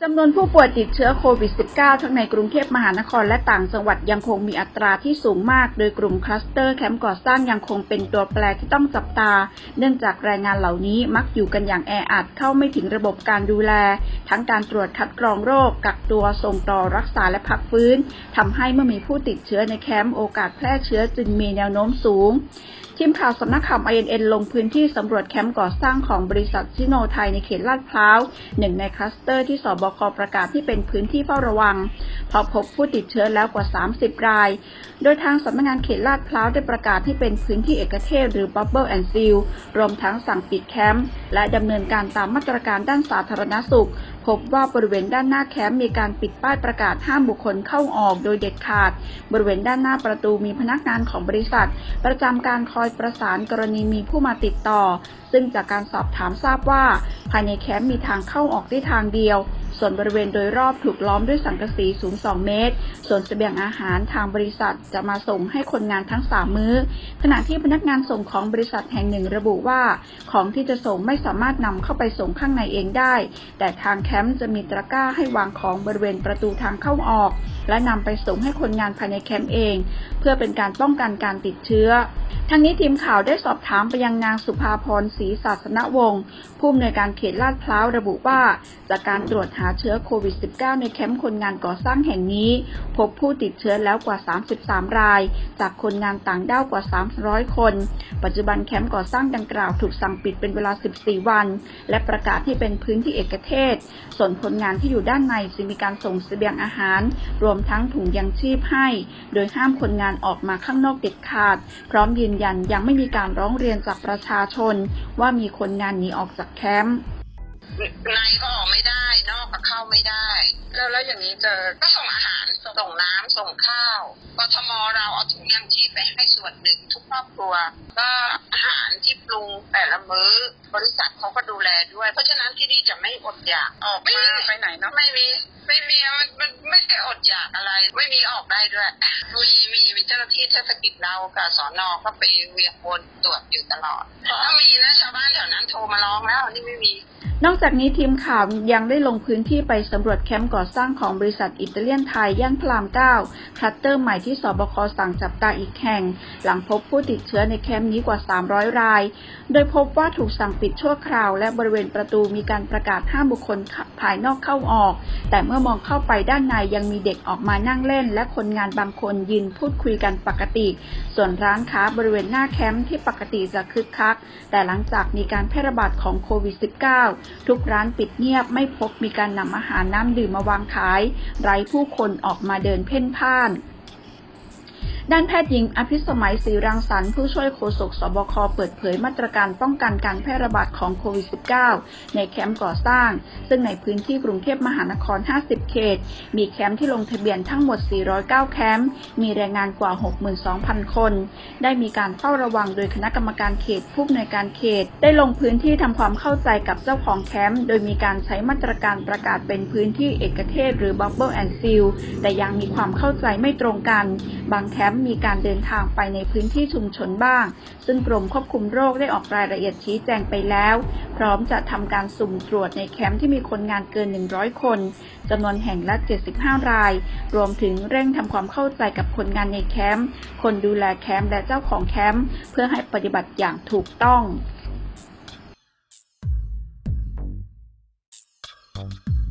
จำนวนผู้ป่วยติดเชื้อโควิด -19 ทั้งในกรุงเทพมหานครและต่างจังหวัดยังคงมีอัตราที่สูงมากโดยกลุ่มคลัสเตอร์แคมป์ก่อสร้างยังคงเป็นตัวแปรที่ต้องจับตาเนื่องจากแรงงานเหล่านี้มักอยู่กันอย่างแออัดเข้าไม่ถึงระบบการดูแลทั้งการตรวจคัดกรองโรคกักตัวส่งต่อรักษาและพักฟื้นทำให้เมื่อมีผู้ติดเชื้อในแคมป์โอกาสแพร่เชื้อจึงมีแนวโน้มสูงทีมข่าวสำนักข่าว INN ลงพื้นที่สำรวจแคมป์ก่อสร้างของบริษัทซิโนไทยในเขตลาดพร้าวหนึ่งในคลัสเตอร์ที่สบคประกาศที่เป็นพื้นที่เฝ้าระวังพบผู้ติดเชื้อแล้วกว่า30รายโดยทางสำนักงานเขตลาดพร้าวได้ประกาศให้เป็นพื้นที่เอกเทศหรือ Bubble and Seal รวมทั้งสั่งปิดแคมป์และดำเนินการตามมาตรการด้านสาธารณสุขพบว่าบริเวณด้านหน้าแคมป์มีการปิดป้ายประกาศห้ามบุคคลเข้าออกโดยเด็ดขาดบริเวณด้านหน้าประตูมีพนักงานของบริษัทประจำการคอยประสานกรณีมีผู้มาติดต่อซึ่งจากการสอบถามทราบว่าภายในแคมป์มีทางเข้าออกได้ทางเดียวส่วนบริเวณโดยรอบถูกล้อมด้วยสังกะสีสูง2 เมตรส่วนเสบียงอาหารทางบริษัทจะมาส่งให้คนงานทั้ง3 มื้อขณะที่พนักงานส่งของบริษัทแห่งหนึ่งระบุว่าของที่จะส่งไม่สามารถนำเข้าไปส่งข้างในเองได้แต่ทางแคมป์จะมีตะกร้าให้วางของบริเวณประตูทางเข้าออกและนำไปส่งให้คนงานภายในแคมป์เองเพื่อเป็นการป้องกันการติดเชื้อทั้งนี้ทีมข่าวได้สอบถามไปยังนางสุภาพรศรีศาสนวงศ์ผู้อำนวยการเขตลาดพร้าวระบุว่าจากการตรวจหาเชื้อโควิด -19 ในแคมป์คนงานก่อสร้างแห่งนี้พบผู้ติดเชื้อแล้วกว่า33รายจากคนงานต่างด้าวกว่า300คนปัจจุบันแคมป์ก่อสร้างดังกล่าวถูกสั่งปิดเป็นเวลา14วันและประกาศให้เป็นพื้นที่เอกเทศส่วนคนงานที่อยู่ด้านในจะมีการส่งเสบียงอาหารรวมทั้งถุงยังชีพให้โดยห้ามคนงานออกมาข้างนอกเด็ดขาดพร้อมยืนยันยังไม่มีการร้องเรียนจากประชาชนว่ามีคนงานหนีออกจากแคมป์ในก็ออกไม่ได้นอกก็เข้าไม่ได้แล้วอย่างนี้ก็ส่งอาหารส่งน้ำส่งข้าวกทมเราเอาถุงยังชีพไปให้ส่วนหนึ่งทุกครอบครัวก็อาหารที่ปรุงแต่ละมื้อบริษัทเขาก็ดูแลด้วยเพราะฉะนั้นที่นี่จะไม่อดอยากออกมาไปไหนเนาะไม่มีมันไม่ได้อดอยากอะไรไม่มีออกได้ด้วยมีเจ้าหน้าที่เทศกิจเรากับสน.ก็ไปเวียนวนตรวจอยู่ตลอดถ้ามีนะชาวบ้านแถวนั้นโทรมาร้องแล้วนี่ไม่มีนอกจากนี้ทีมข่าวยังได้ลงพื้นที่ไปสำรวจแคมป์ก่อสร้างของบริษัทอิตาเลียนไทยย่านพระราม 9 คลัสเตอร์ใหม่ที่สบคสั่งจับตาอีกแห่งหลังพบผู้ติดเชื้อในแคมป์นี้กว่า300รายโดยพบว่าถูกสั่งปิดชั่วคราวและบริเวณประตูมีการประกาศห้ามบุคคลภายนอกเข้าออกแต่เมื่อมองเข้าไปด้านในยังมีเด็กออกมานั่งเล่นและคนงานบางคนยืนพูดคุยกันปกติส่วนร้านค้าบริเวณหน้าแคมป์ที่ปกติจะคึกคักแต่หลังจากมีการแพร่ระบาดของโควิด -19 ทุกร้านปิดเงียบไม่พบมีการนำอาหารน้ำดื่มมาวางขายไร้ผู้คนออกมาเดินเพ่นพ่านด้านแพทย์หญิงอภิสมัยศรีรังสรรค์ผู้ช่วยโฆษกสบคเปิดเผยมาตรการป้องกันการแพร่ระบาดของโควิด -19 ในแคมป์ก่อสร้างซึ่งในพื้นที่กรุงเทพมหานคร50เขตมีแคมป์ที่ลงทะเบียนทั้งหมด409แคมป์มีแรงงานกว่า 62,000 คนได้มีการเฝ้าระวังโดยคณะกรรมการเขตผู้อำนวยการเขตได้ลงพื้นที่ทำความเข้าใจกับเจ้าของแคมป์โดยมีการใช้มาตรการประกาศเป็นพื้นที่เอกเทศหรือ Bubble and Seal แต่ยังมีความเข้าใจไม่ตรงกันบางแคมป์มีการเดินทางไปในพื้นที่ชุมชนบ้างซึ่งกรมควบคุมโรคได้ออกรายละเอียดชี้แจงไปแล้วพร้อมจะทำการสุ่มตรวจในแคมป์ที่มีคนงานเกิน100คนจำนวนแห่งละ75รายรวมถึงเร่งทำความเข้าใจกับคนงานในแคมป์คนดูแลแคมป์และเจ้าของแคมป์เพื่อให้ปฏิบัติอย่างถูกต้อง